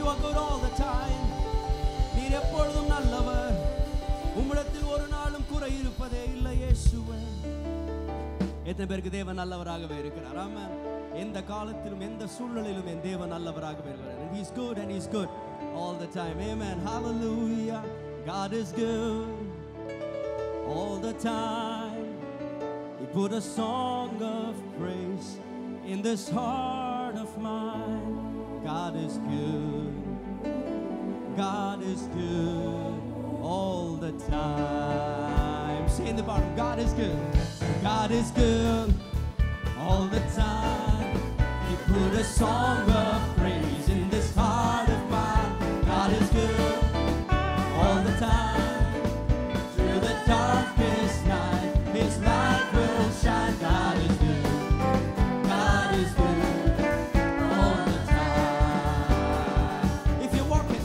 are good all the time. நீர் எப்பொழுதும் நல்லவர். உம்மிடத்தில் ஒரு நாளும் குறை இருப்பதே இல்லை இயேசுவே. எத்தனை பேருக்கு தேவன் நல்லவராகவே இருக்கிறார்? ஆமென். எந்த காலத்திலும் எந்த சூழ்நிலையிலும் என் தேவன் நல்லவராகவே இருக்கிறார். And he's good and he's good all the time. Amen. Hallelujah. God is good all the time. He put a song of praise in this heart of mine. God is good. God is good all the time. Say in the bottom, God is good. God is good all the time. He put a song of praise in this heart of mine. God is good all the time. Through the darkest night, His light will shine. God is good. God is good all the time. If you're walking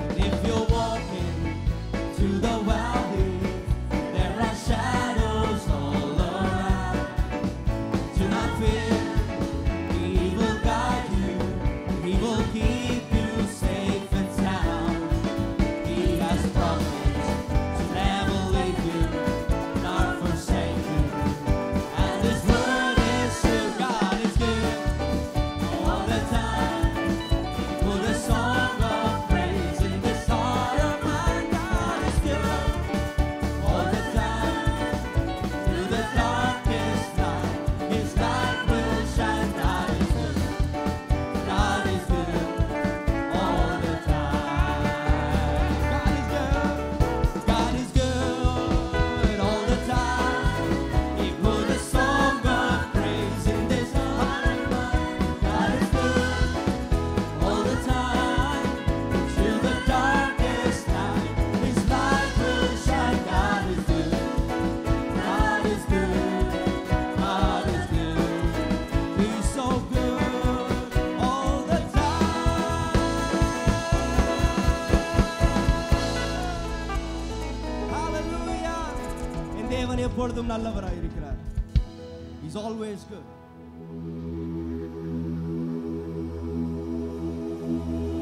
through the valley, there are shadows all around. Do not fear, He will guide you. He will keep you safe and sound. He has promised to never leave you nor forsake you. And His word is true. God is good all the time. Put a song of praise in this heart of mine. God is good all the time. Through the darkest night, His light will shine. God is good. God is good all the time. God is good. God is good all the time. He put a song of praise in this heart of mine. God is good all the time. Through the darkest night, His light will shine. God is good. God is good. God is good. He's so good all the time. Hallelujah. என் தேவன் எப்பொழுதும் நல்லவராய் இருக்கிறார். He's always good.